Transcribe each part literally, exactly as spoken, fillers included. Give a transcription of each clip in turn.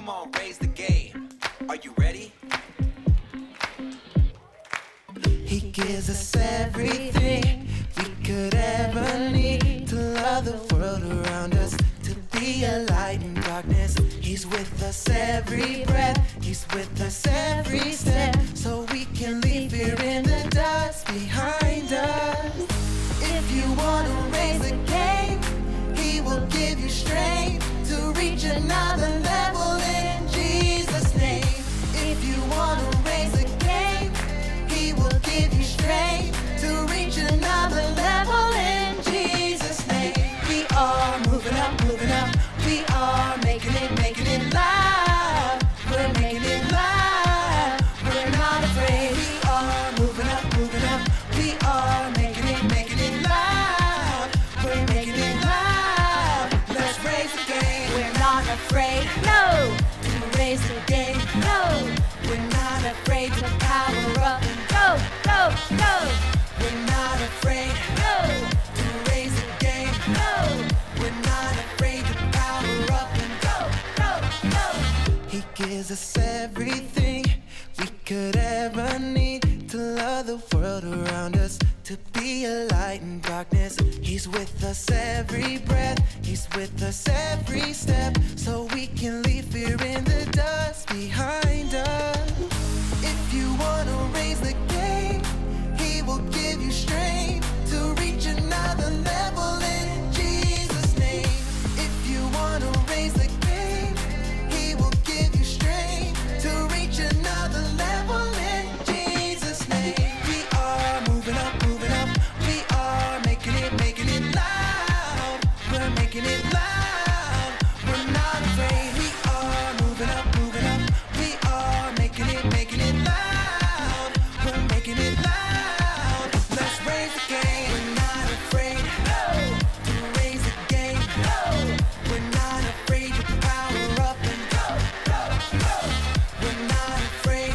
Come on, raise the game. Are you ready? He gives us everything we could ever need to love the world around us, to be a light in darkness. He's with us every breath, he's with us every step, so we can leave fear in the dust behind us. If you wanna raise the game, he will give you strength to reach another level in Jesus' name. If you wanna raise the game, he will give you strength to reach another level in Jesus' name. We are moving up, moving up. We are making it, making it loud. We're making it loud. We're not afraid. We are moving up, moving up. We are making it, making it loud. We're making it loud. Let's raise the game. We're not afraid, no, to raise the game, no. We're not afraid to power up. Go, go, go, We're not afraid no, to raise the game. no, We're not afraid to power up and go, go, go. He gives us everything we could ever need to love the world around us, to be a light in darkness. He's with us every breath, he's with us every step, so we can leave fear in the dust behind us. If you wanna raise the game, he will give you strength to reach another level in Jesus' name. If you wanna raise the game, he will give you strength to reach another level in Jesus' name. We are moving up, moving up. We are making it, making it loud. We're making it loud. We're not afraid. We are moving up, moving up. We are making it, making it loud. We're making it loud. Let's raise the game. We're not afraid to raise the game. We're not afraid to power up and go, go, go. We're not afraid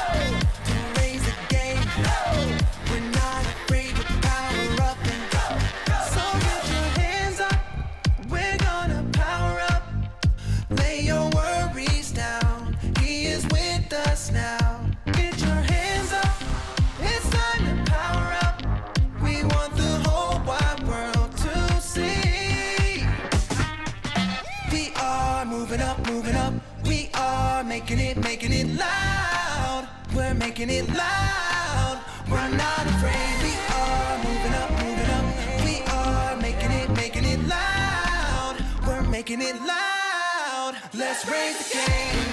to raise the game. We're not afraid to power up and go, go. So get your hands up. We're gonna power up. Lay your worries down. He is with us now. Get your hands up. It's time to power up. We want the whole wide world to see. We are moving up, moving up. We are making it, making it loud. We're making it loud. We're not afraid. We are moving up, moving up. We are making it, making it loud. We're making it loud. Let's raise the game.